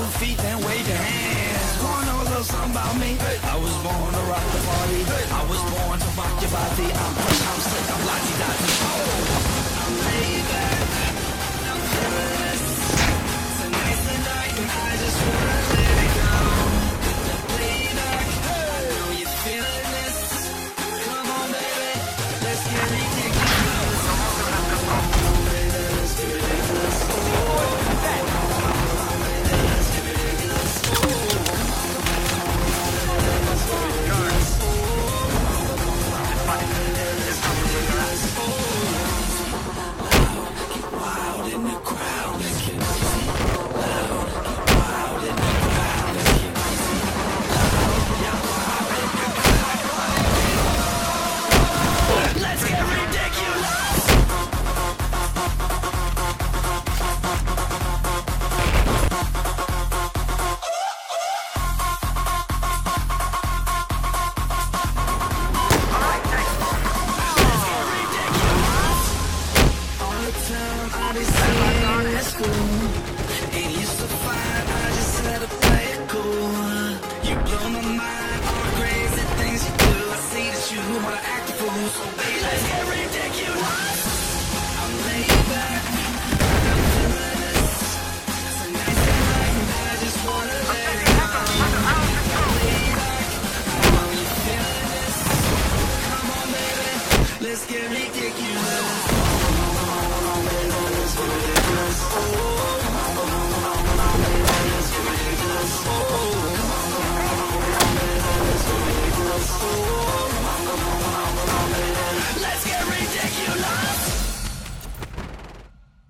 feet, then wave your hands. Wanna know a little something about me? I was born to rock the party. I was born to rock your body. I'm fresh, I'm slick, I'm lottie-dottie. I'm laid back, I'm fearless. It's a nice night and I just wanna let it go. The playback, I know you're feeling this. Come on, baby, let's get ridiculous. Come on, baby, let's get ridiculous. Let's get ridiculous.